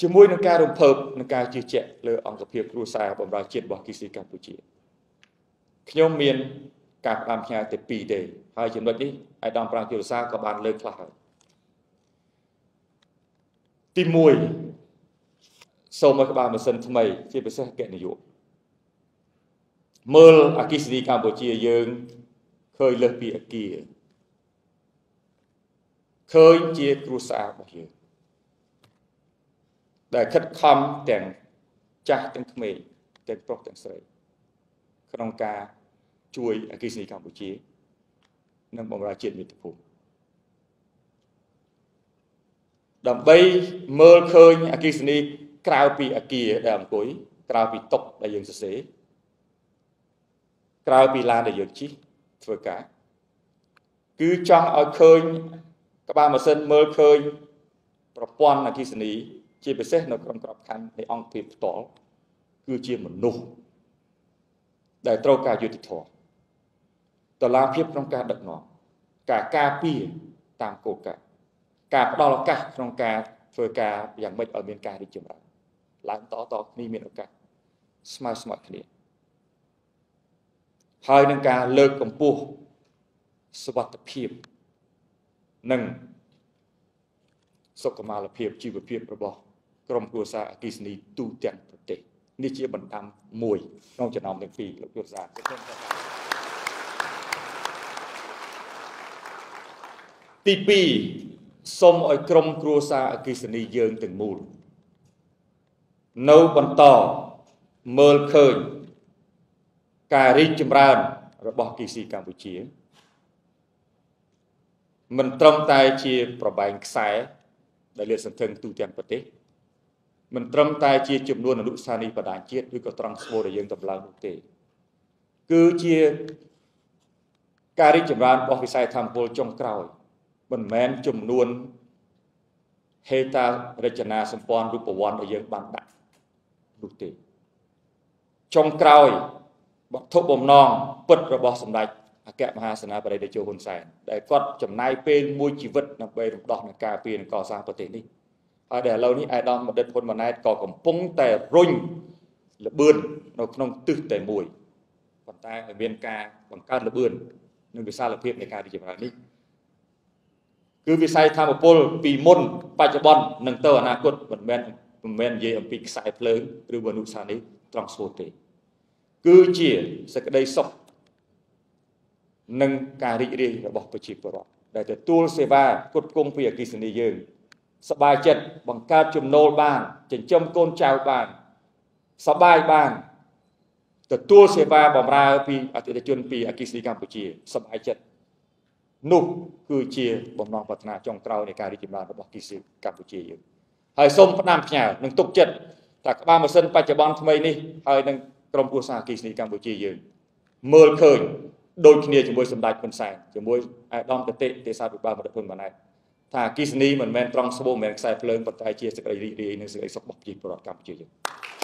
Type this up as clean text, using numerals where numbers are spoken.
ជាមួយនឹងការរំភើបនឹងការជឿជាក់លើអង្គភាពគ្រួសារបម្រើជាតិរបស់គីស៊ីកម្ពុជាខ្ញុំមានការផ្ដាំផ្ញើតែ2ទេហើយចំណុចនេះអាយដាមប្រាំងជលសាក៏បានលើកខ្លះហើយទី1សូមឲ្យក្បាលម៉ាស៊ីនថ្មីជាពិសេសគណនាយកមើលអគិសនីកម្ពុជាយើងឃើញលើសពីអគារឃើញជាគ្រួសាររបស់យើងដែលខិតខំទាំងចាស់ទាំងក្មេងទាំងប្រុសទាំងស្រីក្នុងការជួយអគិសនីកម្ពុជានិងបម្រើជាតិមាតុភូមិដើម្បីមើលឃើញអគិសនីក្រៅពីអគារដែលអង្គុយក្រៅពីតុដែលយើងសរសេរក្រៅពីឡានដែលយើងជិះធ្វើការគឺចង់ឲ្យឃើញក្បាលម៉ាស៊ីនមើលឃើញប្រព័ន្ធអគិសនីជាពិសេសនៅក្នុងក្របខ័ណ្ឌនៃអង្គភាពផ្ទាល់គឺជាមនុស្សដែលត្រូវការយុត្តិធម៌តឡាភាពក្នុងការដឹកនាំការការពារតាមគោលការណ៍ការផ្ដល់ឱកាសក្នុងការធ្វើការយ៉ាងម៉េចឲ្យមានការរីកចម្រើនឡើងតគ្នាមានឱកាសស្មើគ្នាហើយនឹងការលើកកម្ពស់សុវត្ថិភាពនិងសុខុមាលភាពជីវភាពរបស់ក្រុមគ្រួសារអគ្គិសនីទូទាំងប្រទេសនេះជាបណ្ដាំមួយក្នុងចំណោមទាំងពីរលោកគ្រួសារទី2សូមឲ្យក្រុមគ្រួសារអគ្គិសនីយើងទាំងមូលនៅបន្តមើលឃើញការរីកចម្រើនរបស់អគ្គិសនីកម្ពុជាមិនត្រឹមតែជាប្របែងខ្សែដែលលាតសន្ធឹងទូទាំងប្រទេសមិនត្រឹមតែជាចំនួនអនុស្សាវរីយ៍បណ្ដាញជាតិឬក៏ត្រង់ស្បូរដែលយើងតម្លើងនោះទេគឺជាការរីកចម្រើនរបស់វិស័យធម្មពលចុងក្រោយមិនមែនចំនួនហេតារចនាសម្ព័ន្ធរូបវន្តដែលយើងបានដាក់នោះទេចុងក្រោយវត្ថុបំណងពិតរបស់សម្ដេចអគ្គមហាសេនាបតីតេជោហ៊ុនសែនដែលគាត់ចំណាយពេលមួយជីវិតដើម្បីរំដោះនឹងការពារនិងកសាងប្រទេសនេះហើយដែលឥឡូវនេះអាយដាមបណ្ឌិតហ៊ុនម៉ាណែតក៏កំពុងតែរុញល្បឿននៅក្នុងទិសតែមួយប៉ុន្តែឲ្យមានការបង្កើតល្បឿននិងវិសាលភាពនៃការរីកចម្រើននេះគឺវិស័យធម្មពលពីមុនបច្ចុប្បន្ននិងទៅអនាគតមិនមែននិយាយអំពីខ្សែភ្លើងឬអនុស្សាវរីយ៍ត្រង់ស្បូតទេគឺជាសេចក្តីសុខនិងការរីករាយរបស់ប្រជាពលរដ្ឋដែលទទួលសេវាគ្រប់គ្រងពីអគ្គិសនីយើងសប្បាយចិត្តបង្កើតចំណូលបានចិញ្ចឹមកូនចៅបានសប្បាយបានទទួលសេវាបម្រើពីអតិថិជនពីអគ្គិសនីកម្ពុជាសប្បាយចិត្តនោះគឺជាបំណងប្រាថ្នាចុងក្រោយនៃការរីកចម្រើនរបស់អគ្គិសនីកម្ពុជាយើងហើយសូមផ្ដាំផ្ញើនិងទុកចិត្តថាក្បាលម៉ាស៊ីនបច្ចុប្បន្នថ្មីនេះហើយនឹងក្រុមគ្រួសារអគ្គិសនីកម្ពុជាយើងមើលឃើញដូចគ្នាជាមួយសម្ដេចហ៊ុនសែនជាមួយអាយដាមគតិទេសាភិបាលបណ្ឌិតហ៊ុនម៉ាណែតថាអគ្គិសនីមិនមែនត្រង់ស្បូរមិនមែនខ្សែភ្លើងប៉ុន្តែជាសេចក្តីរីករាយនិងសេចក្តីសុខរបស់ប្រជាពលរដ្ឋកម្ពុជាយើង